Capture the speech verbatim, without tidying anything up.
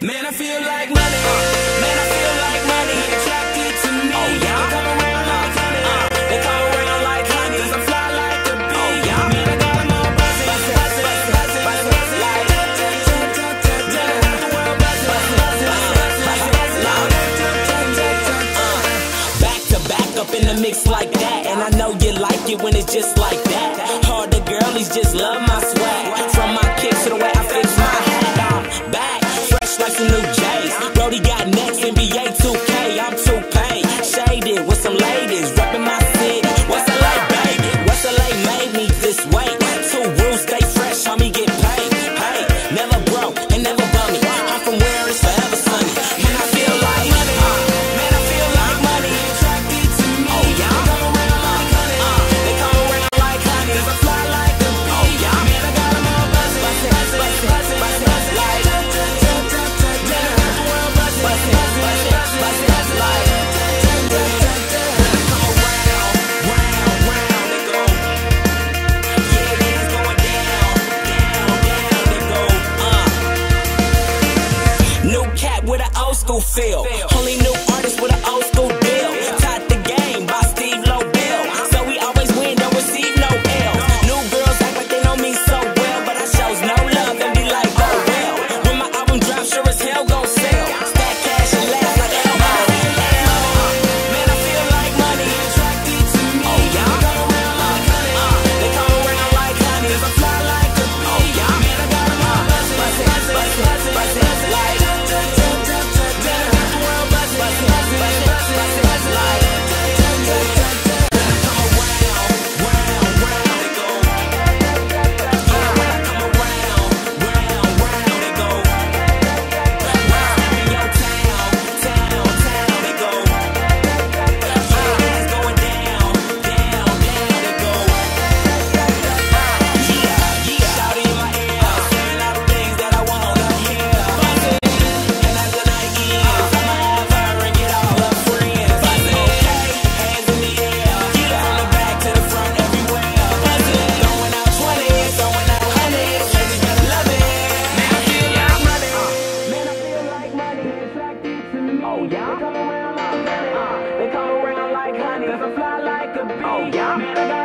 Man, I feel like money. Man, I feel like money attracted to me. Oh, yeah. They come around like honey. Uh, they come around like honey. 'Cause I fly like a bee. Oh, yeah. Man, I got 'em all buzzing, buzzing, buzzing, buzzing, buzzing, buzzing, like yeah, the world buzzing, buzzing, buzzing, buzzing, buzzing, like uh, back to back up in the mix like that, and I know you like it when it's just like that. Hard the girlies just love my swag. From my kicks to the way I fix my hat, I'm back. Like some new J's. Brody got next, N B A two K. I'm too paid, shaded with some ladies, reppin' my city. West L A, baby. West L A made me this way. Two rules, stay fresh, homie, get paid. Hey, never broke and never bummy. I'm from where it's forever sunny. Man, I feel like money. Uh, man, I feel like money attracted to me. Oh, yeah. They come around like honey. Uh, they come around like honey. 'Cause I fly like a bee. Oh, yeah. Man, I got 'em all buzzing, buzzing, buzzing, buzzing, buzzing, buzzing, like with an old school feel. Only new artists with an old school deal. Taught the game by Steve Lobel. So we always win, don't receive no L. New girls act like they know me so well, but I shows no love and be like, oh well. When my album drops, sure as hell gon' sell. Stack cash and laugh like L. Man, I feel like money attracted to me. Oh, yeah. They come around like honey. Uh, they come around like honey. 'Cause I fly like a bee. Oh, yeah. Man, I got 'em all buzzing, buzzing, buzzing, buzzing, buzzing, buzzing, like oh, yeah. They come around like honey. Uh, they come around like honey. 'Cause I fly like a bee. Oh, yeah. Man, I got